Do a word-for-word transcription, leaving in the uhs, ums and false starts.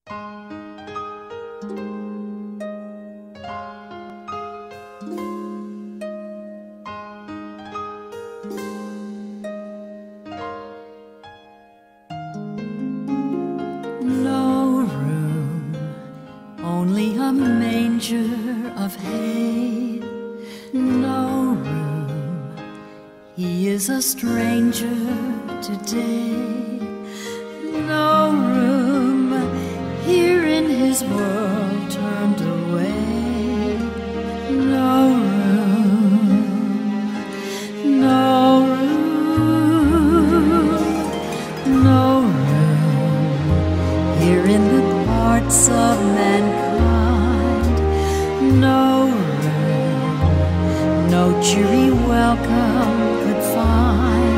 No room, only a manger of hay. No room, he is a stranger today. No room here in his world turned away. No room, no room, no room here in the hearts of mankind. No room, no cheery welcome could find.